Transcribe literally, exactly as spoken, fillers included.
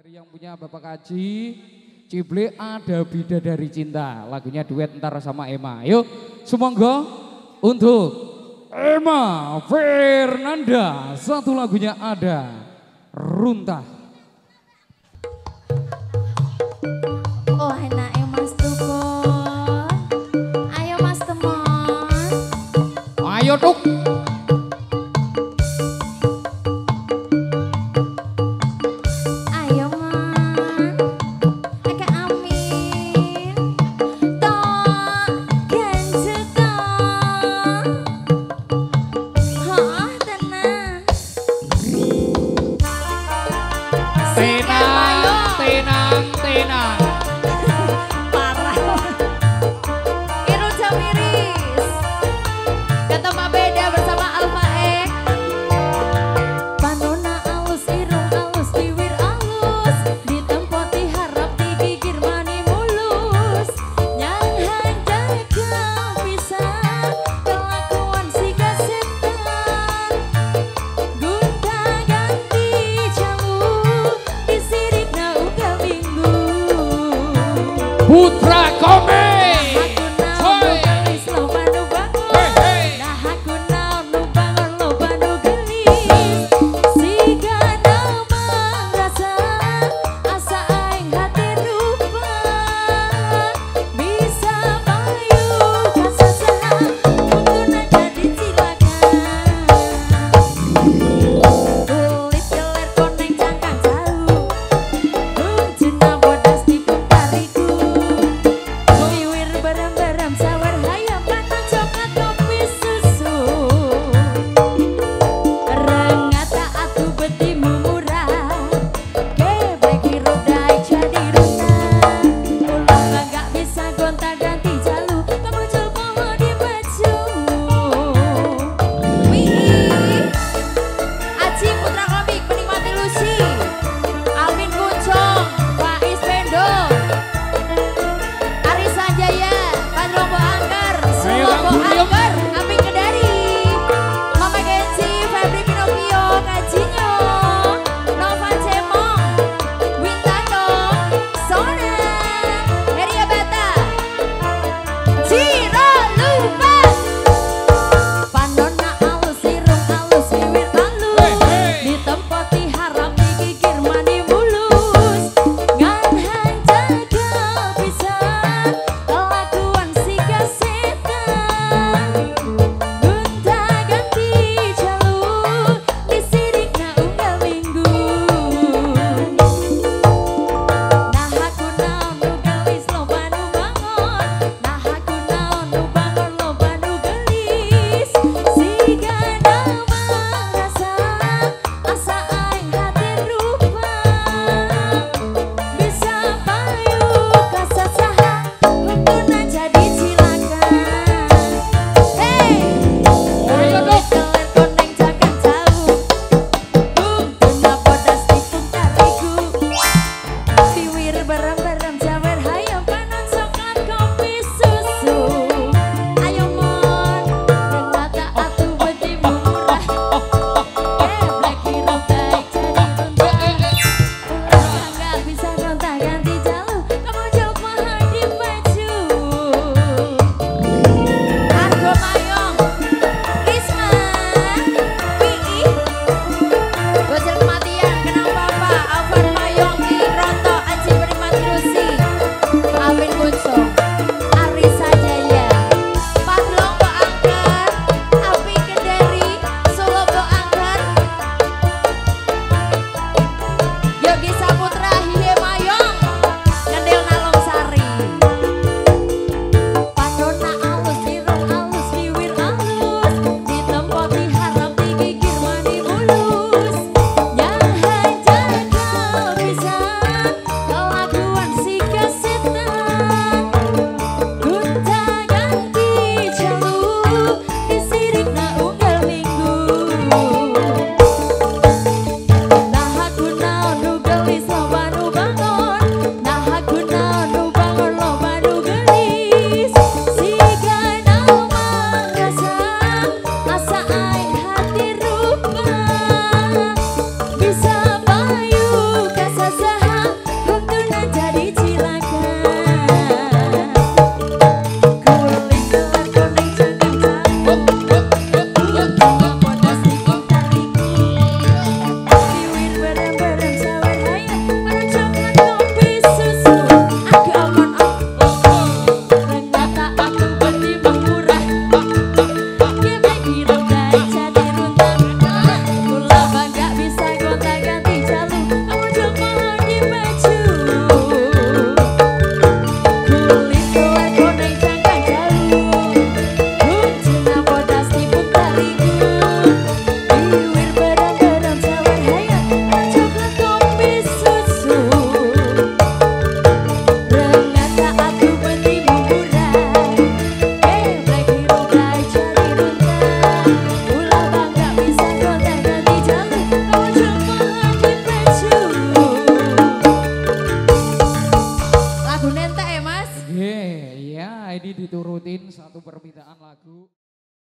Dari yang punya Bapak Kaji, Cible ada Bidadari Cinta. Lagunya duet ntar sama Emma. Yuk, semoga untuk Emma Fernanda. Satu lagunya ada Runtah. Oh enak ya Mas Tukun. Ayo Mas Temon. Ayo Tuk. Ayo Man. Eka Amin. Tok genjet tok. Hah tenang. Tenang, tenang, tenang. Parah. Iru Jamiris. Kata Mbak Beda bersama Alfa X. Panona alus, irung alus, bibir alus. Ditempoti harap digigir mani mulus. Nyang handaga bisa kelakuan si kasetan. Gunta ganti jamu disirikna uga minggu. Putra Kombe. Bodas di putariku. Oke, ya ini diturutin satu permintaan lagu.